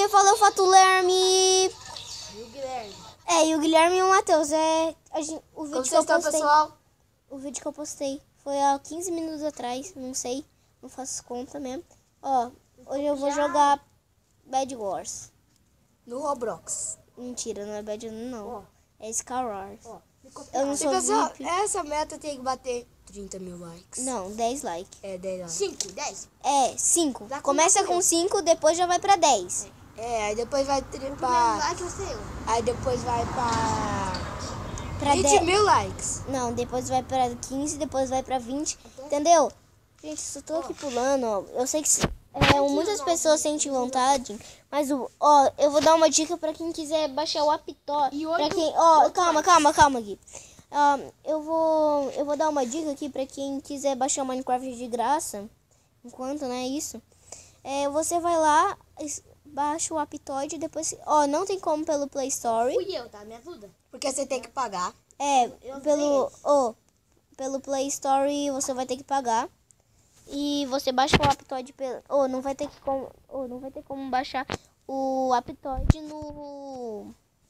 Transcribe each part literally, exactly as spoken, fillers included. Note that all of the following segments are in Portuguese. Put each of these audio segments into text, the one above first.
E falou Fatulerme. E o Guilherme. É, e o Guilherme e o Matheus. É, a gente, o vídeo Como que vocês eu estão, postei. pessoal? O vídeo que eu postei foi há quinze minutos atrás. Não sei. Não faço conta mesmo. Ó, hoje eu vou jogar Bad Wars. No Roblox. Mentira, não é Bad não. Ó. É Scar Wars. Ó. Eu não E, sou pessoal, V I P. essa meta tem que bater trinta mil likes. Não, dez likes. É, dez likes. cinco, dez. É, cinco. Já Começa começou. com cinco, depois já vai pra dez. É, aí depois vai tripar. like você eu. Aí depois vai pra Pra vinte dez. mil likes. Não, depois vai pra quinze, depois vai pra vinte. Entendeu? Gente, só tô aqui pulando, ó. Eu sei que é, muitas pessoas sentem vontade, mas o, ó, eu vou dar uma dica pra quem quiser baixar o Aptó. E Pra oito- quem, ó, oito calma, likes. calma, calma, Gui. Ah, eu vou, eu vou dar uma dica aqui pra quem quiser baixar o Minecraft de graça. Enquanto, né, isso. É, você vai lá, es- baixa o Aptoide, depois, ó, não tem como pelo Play Store. Fui eu, tá? Me ajuda. Porque você tem que pagar. É, eu pelo, ó, pelo Play Store você vai ter que pagar. E você baixa o Aptoide pelo, ou não vai ter que como, ou não vai ter como baixar o Aptoide no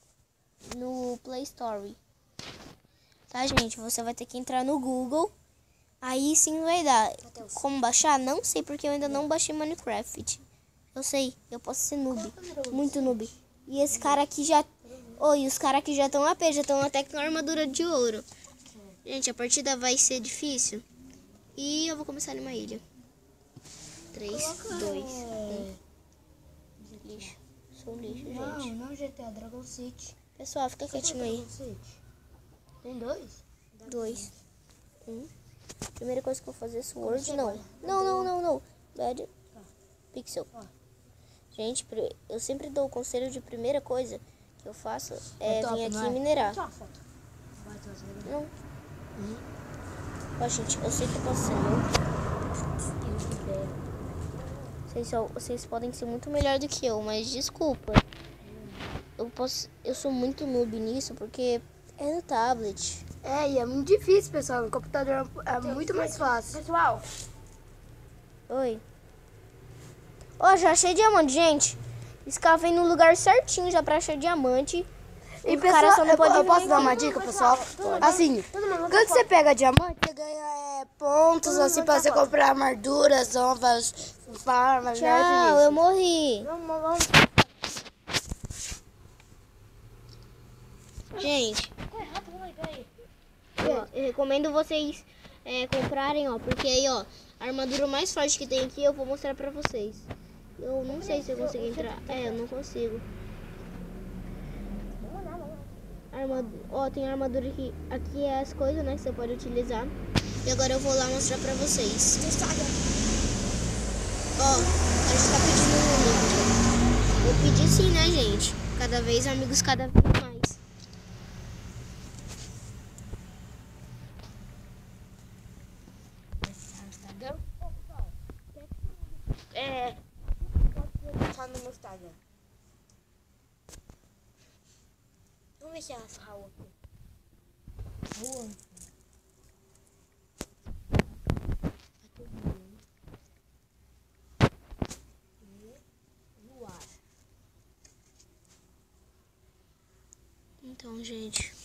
no Play Store. Tá, gente? Você vai ter que entrar no Google. Aí sim vai dar. Como baixar? Não sei, porque eu ainda não baixei Minecraft. Eu sei, eu posso ser noob. Muito noob. E esse cara aqui já... Oi, os caras aqui já estão A P, já estão até com armadura de ouro. Gente, a partida vai ser difícil. E eu vou começar numa ilha. três, dois, um. Lixo. Sou um lixo, Não, gente. não G T A, Dragon City. Pessoal, fica quietinho aí. Dragon City. Tem dois? dois, um. Primeira coisa que eu vou fazer é Sword. Não. Não, não, não, não. Bad Pixel. Gente, pri- eu sempre dou o conselho de primeira coisa que eu faço é top, vir não aqui é? e minerar. Tira uma foto. Vai trazer. Não. Ó, gente, eu sei que eu posso ser louco. Vocês, só- vocês podem ser muito melhor do que eu, mas desculpa. Eu posso, eu sou muito noob nisso porque é no tablet. É, e é muito difícil, pessoal. No computador é muito mais fácil. Pessoal, Oi. Ó, já achei diamante, gente. Escavei no lugar certinho já pra achar diamante. E O pessoal, cara só não eu, pode eu posso vir dar aqui. uma dica, pessoal? Assim, quando você pega diamante, você ganha é, pontos, assim, pra você comprar armaduras, ovas, farmas, Tchau, né? eu morri. vamos, vamos. Gente, Corre rápido, vai, peraí. ó, eu recomendo vocês é, comprarem, ó. Porque aí, ó, a armadura mais forte que tem aqui eu vou mostrar pra vocês. Eu não sei se eu consigo entrar. É, eu não consigo. Armadu- ó, tem armadura aqui. Aqui é as coisas, né, que você pode utilizar. E agora eu vou lá mostrar pra vocês. Ó, a gente tá pedindo um amigo. Eu pedi sim, né, gente? Cada vez amigos, cada vez mais. É. Tá no meu Instagram. Vamos ver se é essa rua aqui. Rua. Então, gente.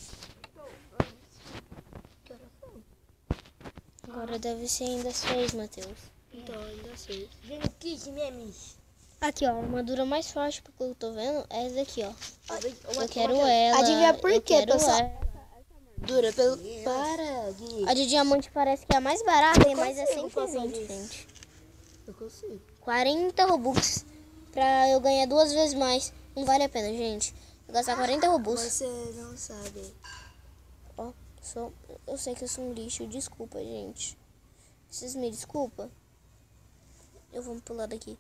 Agora deve ser ainda seis, Matheus. Então, ainda sei. Vem no kit, memes. Aqui, ó, a armadura mais forte que eu tô vendo é essa aqui, ó. Eu, Eu quero ela. Adivinha por eu quê, quero pessoal? ela. Dura pelo... Para, Gui. A de diamante parece que é a mais barata, Eu mas é consigo cento e passar vinte, disso. gente. Eu consigo. quarenta Robux pra eu ganhar duas vezes mais. Não vale a pena, gente. Eu gastar quarenta Robux. Você não sabe. Ó, sou, eu sei que eu sou um lixo, desculpa, gente. Vocês me desculpa? Eu vou pular daqui.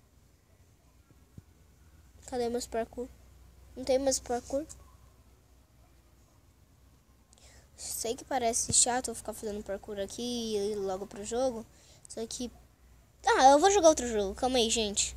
Cadê meus parkour? Não tem mais parkour? Sei que parece chato eu ficar fazendo parkour aqui e ir logo pro jogo. Só que... Ah, eu vou jogar outro jogo. Calma aí, gente.